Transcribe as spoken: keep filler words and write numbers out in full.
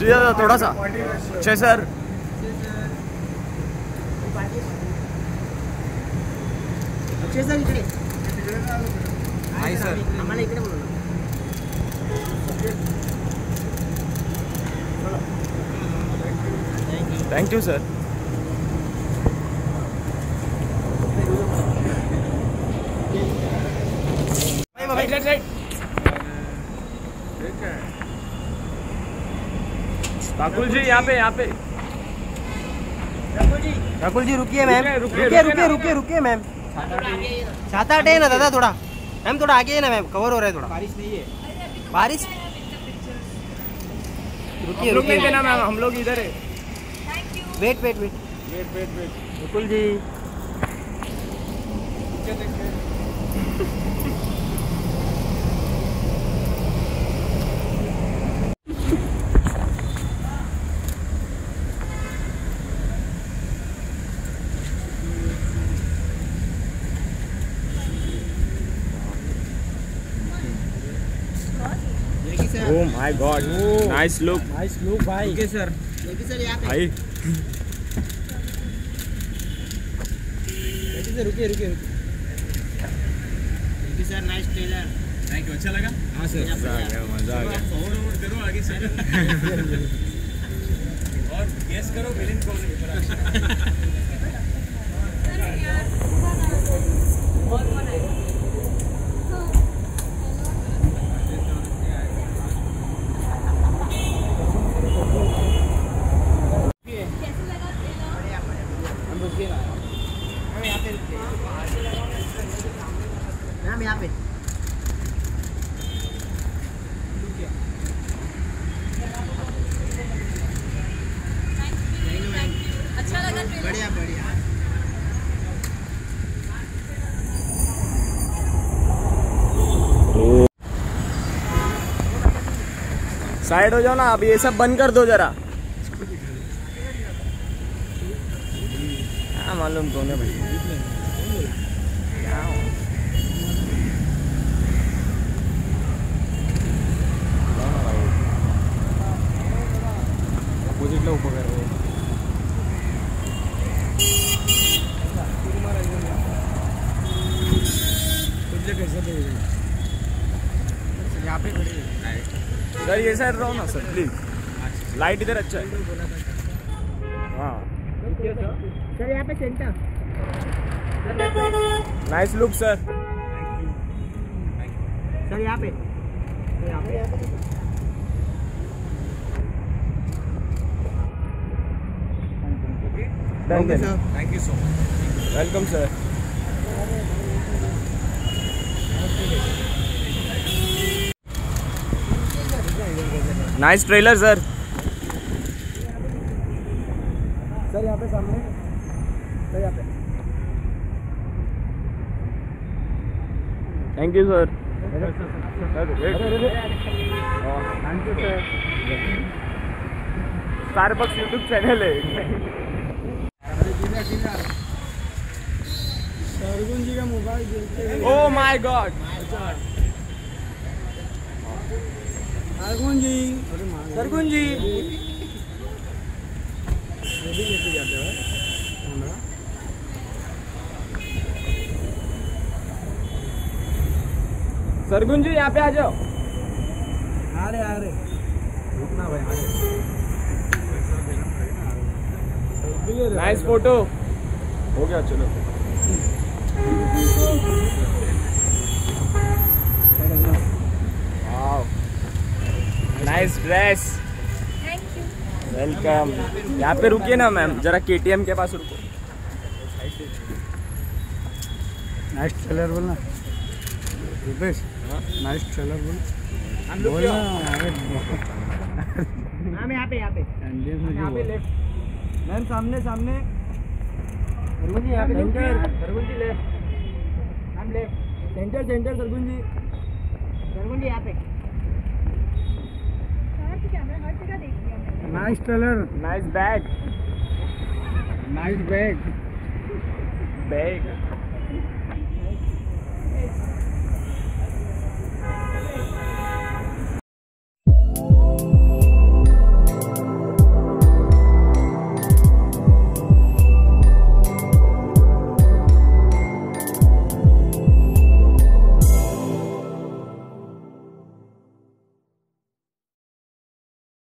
सीधा थोड़ा सा छः सर। सर इकडे हाय सर, आम्हाला इकडे बोलवलं। Thank you sir. Rakul ji यहाँ पे, यहाँ पे राकुल जी रुकिए मैम, रुकिए रुकिए रुकिए रुकिए मैम। छाता हटे ना दादा, थोड़ा मैम थोड़ा आगे है ना मैम, कवर हो रहा है थोड़ा। बारिश नहीं है, बारिश रुकिए रुकिए ना मैम, हम लोग इधर है। Wait wait wait wait wait wait Rakul ji Oh my God, nice look, nice look भाई। ओके सर, देखिए सर यहाँ पे भाई देखिए सर, रुकिए रुकिए रुकिए। देखिए sir, nice trailer. Thank you, अच्छा लगा? हाँ सर, मजा आ गया, मजा आ गया। फॉरवर्ड फॉरवर्ड करो आगे से और गेस करो विलेन कौन है। मैम यहाँ पे अच्छा लगा ट्रेलर। बढ़िया बढ़िया। साइड हो जाओ ना, अब ये सब बंद कर दो जरा। हाँ मालूम कौन है भाई। अपोजिटला उभं कर रे। यहाँ पे खड़े सर ये साइड रहो ना सर प्लीज, लाइट इधर अच्छा है। हाँ सर, यहाँ पे centre. Nice look sir. Sir यहाँ पे, यहाँ पे यहाँ पे thank you sir. Thank you so much. Welcome sir. Nice trailer sir. Sir यहाँ पे सामने, सर यहाँ पे। Thank you sir. Thank you sir. Starbucks YouTube channel है। सरगुन जी का मोबाइल देखते हैं। Oh my God. Sargun ji, Sargun ji लेके जाते हैं कैमरा। सरगुन जी यहाँ पे आ जाओ। आ रहे आ रहे, रुकना भाई, आ रहे। नाइस फोटो हो गया, चलो। Wow, nice dress. Thank you. Welcome. यहाँ पे रुकिए ना मैम, जरा केटीएम के पास रुको। नाइस ट्रेलर बोलना रुपेश, नाइस ट्रेलर बोल बोलना। अरे मैम यहाँ पे, यहाँ पे यहाँ पे लेफ्ट मैम, सामने सामने। सरगुन जी यहाँ पे, centre. Sargun ji left ma'am, left centre centre. Sargun ji, Sargun ji यहाँ पे। कैमरा हर जगह देख लिया मैंने। Nice trailer, nice bag. Nice bag. Bag